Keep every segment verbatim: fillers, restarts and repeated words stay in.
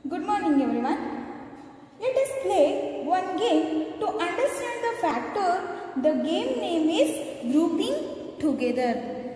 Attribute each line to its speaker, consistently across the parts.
Speaker 1: Good morning everyone. Let us play one game to understand the factor. The game name is grouping together.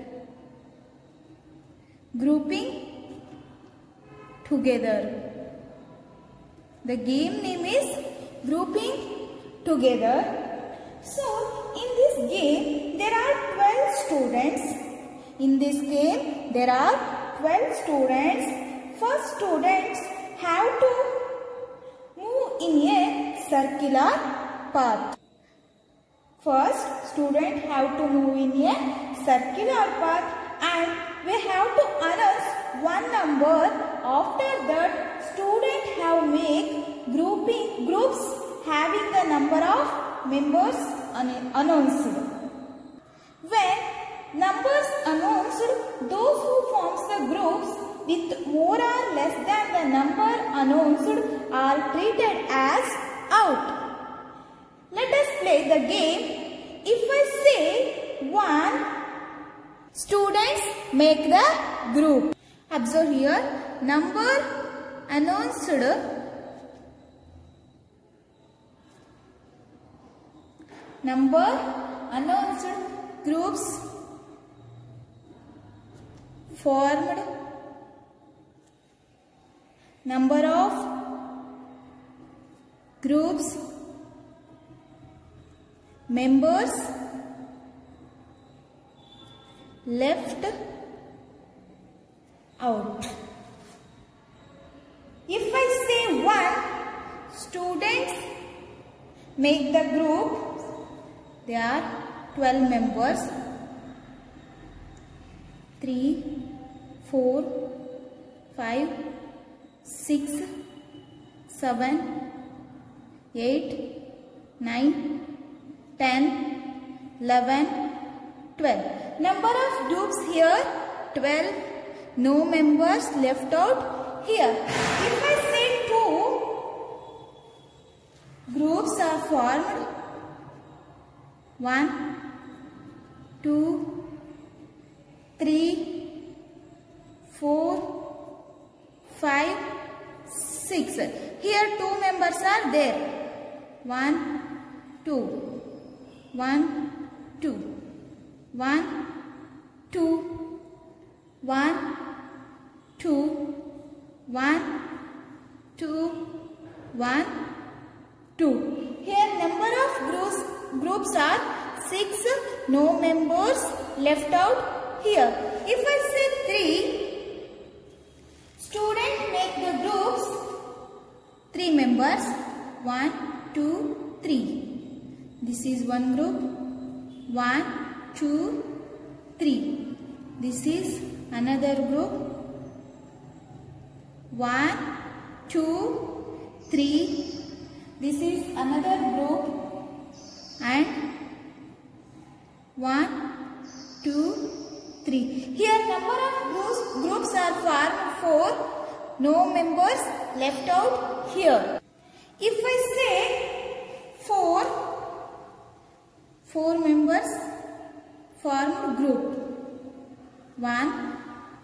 Speaker 1: Grouping together. The game name is grouping together. So in this game there are twelve students. In this game there are twelve students. First students have to move in a circular path. First student have to move in a circular path and we have to announce one number. After that student have make grouping groups having the number of members announced. When numbers announced, those who forms the groups with more or less than the number announced are treated as out. Let us play the game. If I say one, students make the group. Observe here, number announced, number announced, groups formed, number of groups, members left out. If I say one, students make the group. There are twelve members. three, four, five, six, seven, eight, nine, ten, eleven, twelve. Number of groups here twelve. No members left out here. If I say two, groups are formed. one, two, three, four, five, six. Here two members are there. one, two, one, two, one, two, one, two, one, two, one, two. Here number of groups groups are six. No members left out here. If I say three, students make the groups three members. one, two, three. This is one group. one, two, three. This is another group. one, two, three. This is another group. And one, two, three. Here number of groups, groups are formed four. No members left out here. If I say four, four members formed group. one,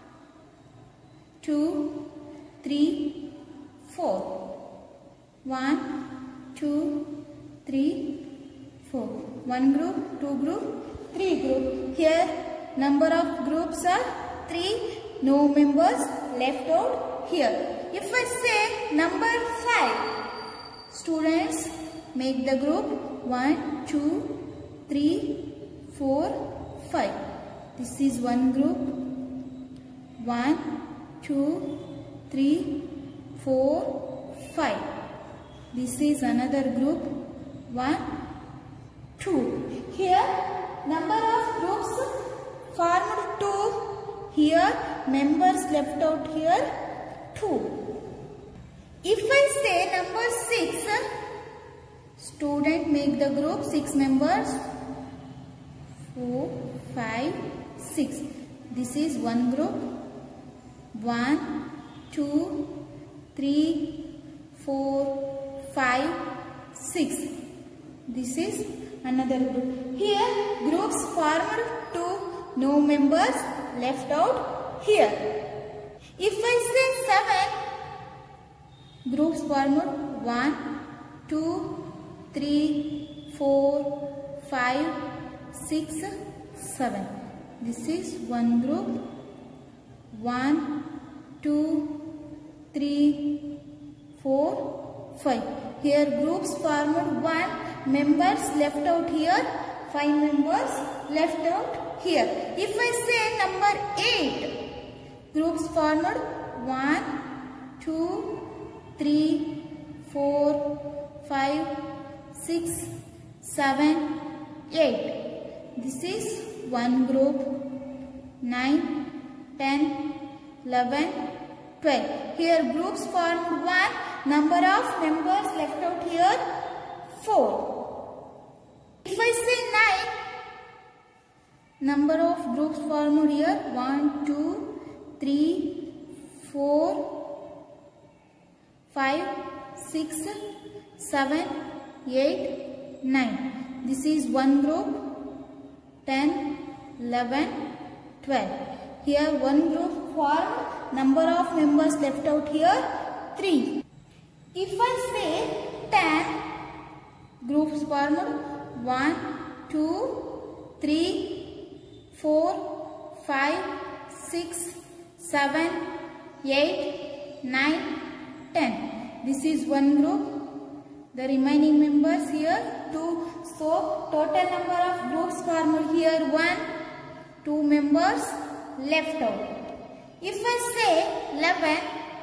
Speaker 1: two, three, four. one, two, three, four. One group, two group, three group. Here number of groups are three. No members left out here. If I say number five, students make the group one, two, three, four, five. This is one group. one, two, three, four, five. This is another group. one, two. Here number of groups formed two. Here members left out here two. If I say number six, student make the group six members. four, five, six. This is one group. one, two, three, four, five, six. This is another group. Here groups formed two. No members left out here. If I say seven, Groups formed one, two, three, four, five, six, seven. This is one group. one, two, three, four, five. Here groups formed one, members left out here, five members left out here. If I say number eight, groups formed one, two, three, four, five, six, seven, eight. This is one group. nine, ten, eleven, twelve. Here groups formed one, number of members left out here four. If I say nine, number of groups formed here one, two, three, four, five, six, seven, eight, nine. This is one group. ten, eleven, twelve. Here one group formed, number of members left out here three. If I say ten, groups formed one, two, three, four, five, six, seven, eight, nine, ten. This is one group. The remaining members here two. So total number of groups formed here one, two members left out. If I say eleven,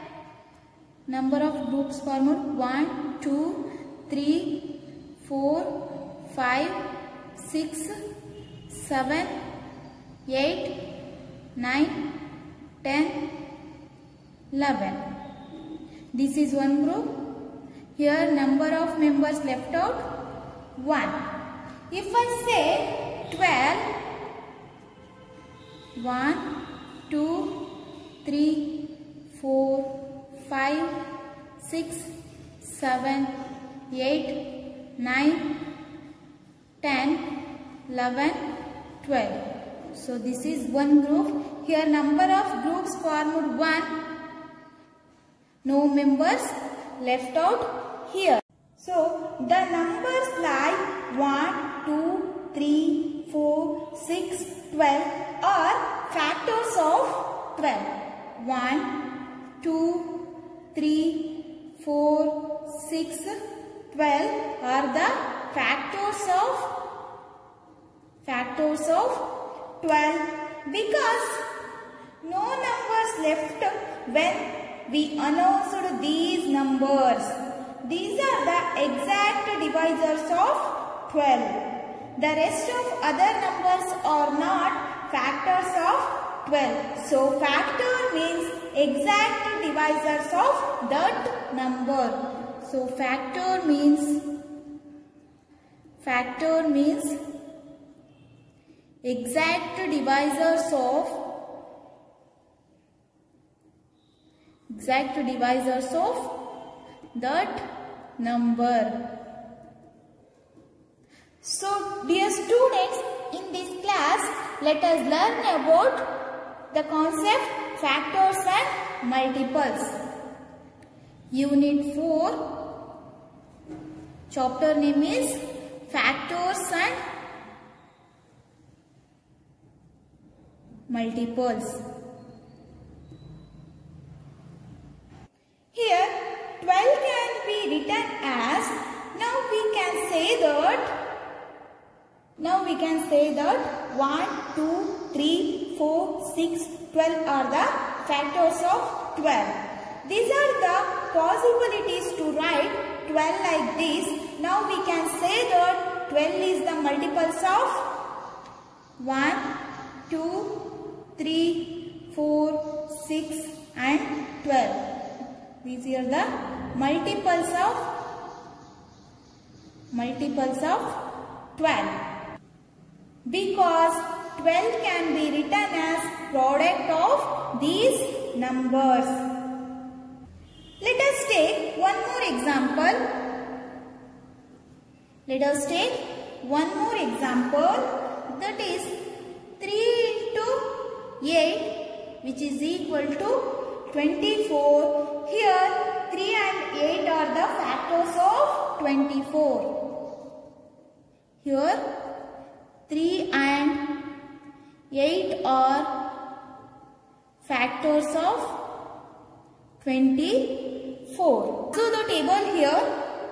Speaker 1: number of groups formed one, two, three, four, five, six, seven, eight, nine, ten, eleven. This is one group. Here number of members left out one. If I say twelve, one, two, three, four, five, six, seven, eight, nine, ten, eleven, twelve. So this is one group. Here number of groups formed one. No members left out here. So the numbers like one, two, three, four, six, twelve are factors of twelve. one, two, three, four, six, twelve are the factors of factors of twelve, because no numbers left when we announced these numbers. These are the exact divisors of twelve. The rest of other numbers are not factors of twelve. So factor means exact divisors of that number. So factor means factor means exact divisors of exact divisors of that number. So dear students, in this class let us learn about the concept factors and multiples. Unit four, chapter name is factors and multiples. Here twelve can be written as, now we can say that Now we can say that one, two, three, four, six, twelve are the factors of twelve. These are the possibilities to write twelve like this. Now we can say that twelve is the multiples of one, two, three, four, six and twelve. These are the multiples of multiples of twelve. Because twelve can be written as product of these numbers. Let us take one more example. Let us take one more example, that is three into eight, which is equal to twenty-four. Here three and twenty-four. Here three and eight are factors of twenty-four. So the table here,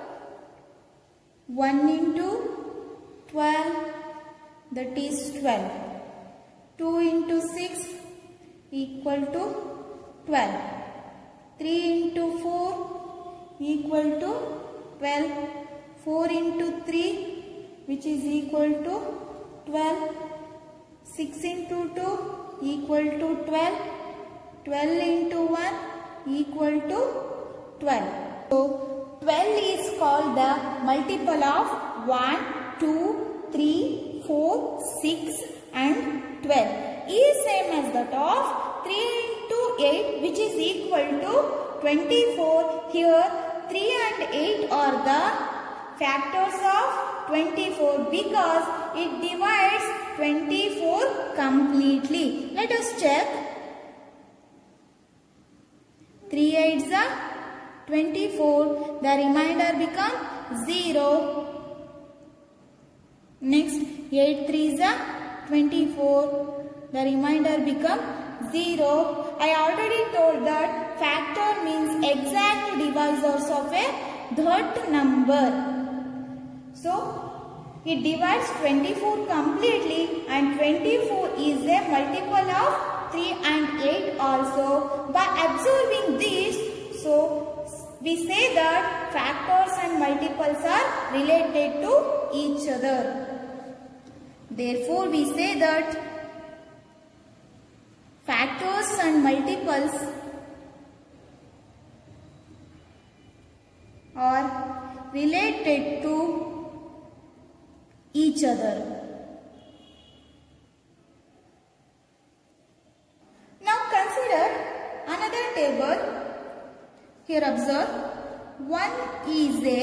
Speaker 1: one into twelve, that is twelve. two into six equal to twelve. three into four equal to twelve. four into three, which is equal to twelve. six into two equal to twelve. twelve into one equal to twelve. So twelve is called the multiple of one, two, three, four, six and twelve. Is same as that of three into eight, which is equal to twenty-four. Here three and eight are the factors of twenty-four because it divides twenty-four completely. Let us check. three eights are twenty-four. The remainder become zero. Next, eight threes are twenty-four. The remainder become zero. I already told that factor means exact divisors of a that number. So, it divides twenty-four completely and twenty-four is a multiple of three and eight also. By observing this, so we say that factors and multiples are related to each other. Therefore, we say that factors and multiples are related to each other. Now consider another table. Here observe, one is a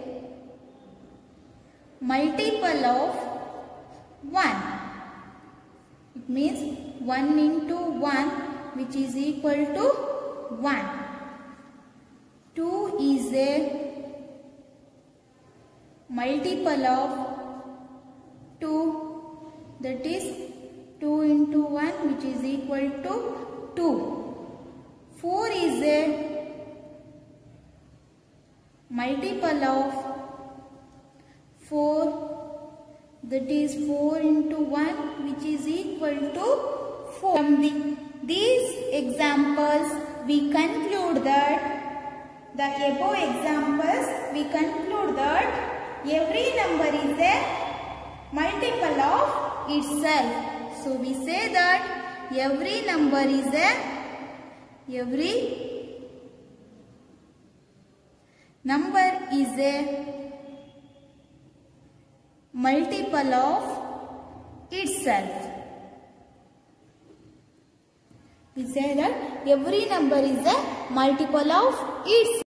Speaker 1: multiple of one. It means one into one, which is equal to one. two is a multiple of two, that is two into one, which is equal to two. four is a multiple of four, that is four into one, which is equal to four. From the, these examples, we conclude that the above examples, we conclude that every number is a multiple of itself. So we say that every number is a every number is a multiple of itself. We say that every number is a multiple of itself.